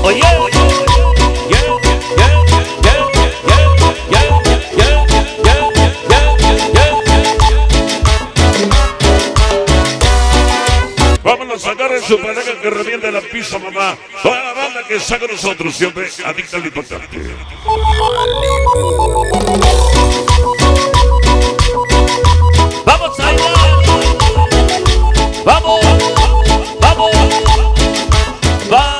Oye, vámonos, agarren su pareja que reviente la pista, mamá. Toda la banda que saca nosotros, siempre adicta al impactante. ¡Vamos allá! ¡Vamos! ¡Vamos! ¡Vamos!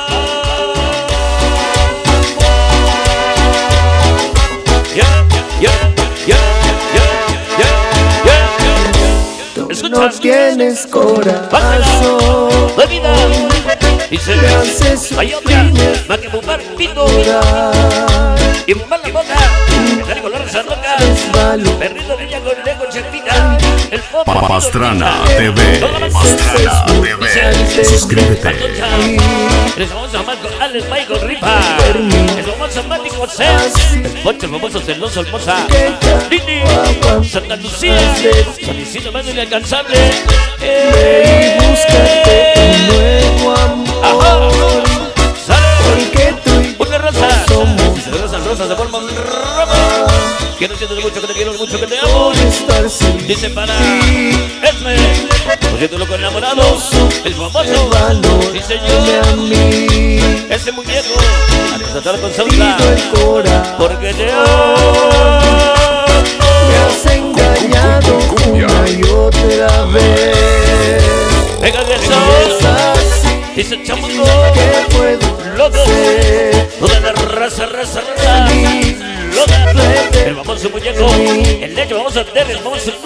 No tienes corazón, bebida, dice, me haces hay otra, sufrir, más que fumar pito y fumar la boca, dejar color esa loca, perdido niña con lego chepita, el pop, Pastrana TV, Pastrana TV, suscríbete. Les vamos a amar con Alex Michael Ripa, les vamos a amar con Cés, el Pocho, el famoso celoso, hermosa, Lili, Santa Lucía, San Isidro, más inalcanzable. ve y búscate un nuevo amor, porque tú y yo Una rosa, somos se rozan rosas de forma roja. Quiero siento mucho que te quiero, mucho que te amo. por estar sin Dice para ti. Esme, siento loco enamorado, el famoso, sí Valórame señor, a mí, ese muñeco, a desatar con pido sombra, el corazón. porque te amo. Me has engañado una y otra vez. Venga de Es eso, así dice chamuco, que puedo loco, ser toda la raza, feliz. loca, el famoso muñeco, el lecho, vamos a tener, vamos a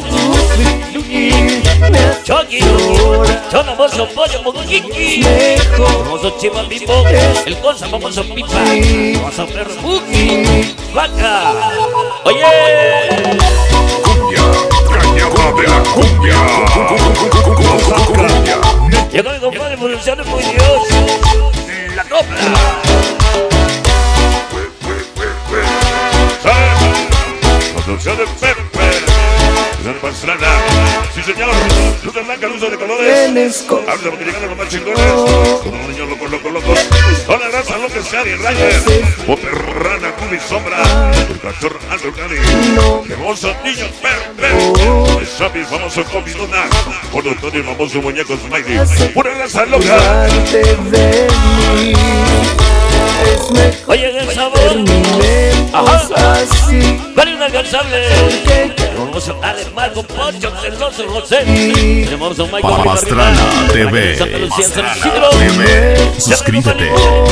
Me has Chucky, Chon, famoso pollo, moquiqui, mejor famoso chiva bimbo, el cosa, famoso pipa, vamos a ver buki, vaca, oye, Cumbia, cañada de la cumbia. llegó mi compadre, producciones muy Dios, la copla. Producción de Pepe, producción de Pastrana, sí señor, luz de blanca, luz de colores. tienes Habla porque llegan los más chingones, como los niños locos. Toda la raza, loca, Scary, Ranger, Poperrana, Cubi, Sombra, el cachorro, Aldo, Cali, hermosos niños, Pepe, el Chapi, famoso Comi, Luna, por Antonio, el famoso muñeco, Smiley, pura raza loca. cuidarte de mí. Es mejor Oye, el sabor, terminemos así, vale una inalcanzable. porque Hermoso Alex, Marco, Poncho, celoso, José, hermoso Michael, Pastrana TV, Santa Lucía, San Pastrana Isidro, TV, suscríbete.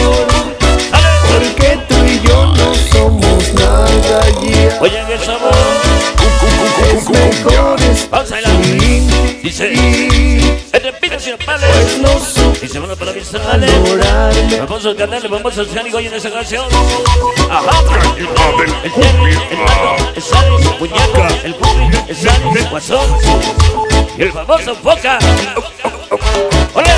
porque tú y yo no somos nada ya. oye, el sabor, Es mejor vamos a estar bailar. sin Dice, ti, entre pitas y pues pales, no supe dice, bueno, para mí se vale. valorarme. Vamos a cantarle, vamos a hacer hoy en esa canción. Ajá, el Terry, el Pato, el Sales, el Muñeco, el Cubi, el Sales, el Guasón y el famoso Foca. ¡Ole!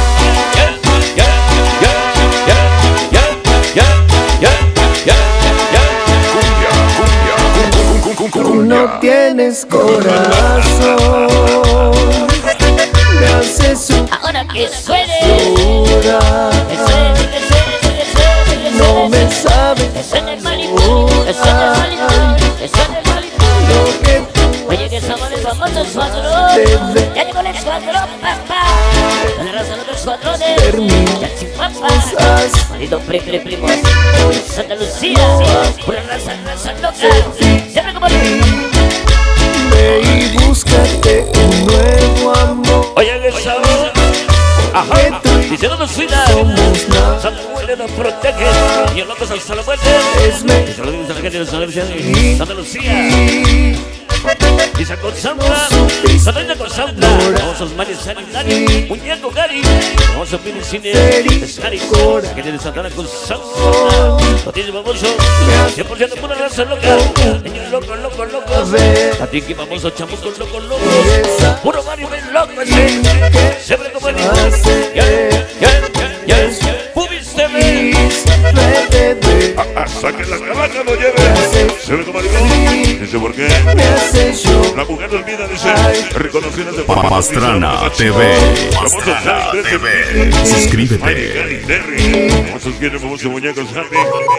Tú no tienes corazón, me haces Ahora que suene, llorar. que suene, que suene, que suene, que No suene, me sabes que suene el Malibu, que suene el Malibu, que suene el Malibu. lo que tú Oye, que somos el famoso escuadrón, debes ya llegó el escuadrón, papá. A la raza de los escuadrones, terminar. ya sin papá. Marido, primos, Santa Lucía, pura raza loca, siempre como Ve y búscate un nuevo amor, Oye, el sabor. Ajá, dice, no nos suena. somos nada. Santa Muerte nos protege y el loco hasta la muerte. Es mejor Dice, lo dice la gente de Santa Lucía. Dice con Sandra, Sandra con Sandra, vamos a Mario Sanitari, Muñeco Gary, vamos a Pini Cine, Scary, que tiene Santana con Sandra, lo tiene famoso, 100% pura raza loca, niños locos, a ti que vamos a chamucos locos, puro Mario bien loco, siempre como el niño, Pubis TV, hasta que la calaca lo lleve, siempre como el niño, dice por qué. me haces llorar. La mujer olvida, dice, reconocidas de Pastrana TV. Pastrana TV. Suscríbete. Vamos a suscribir famoso muñecos Happy.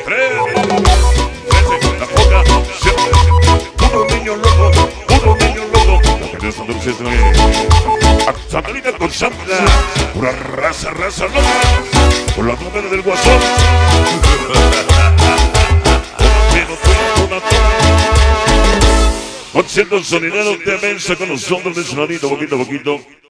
La poca. Puro niño loco. Puro niño loco. La gente de Santa Lucía Santa Lina con Santa. Pura raza loca. Por la trompeta del Guasón. Con ciertos sonideros de mensa con nosotros de sonadito, poquito a poquito.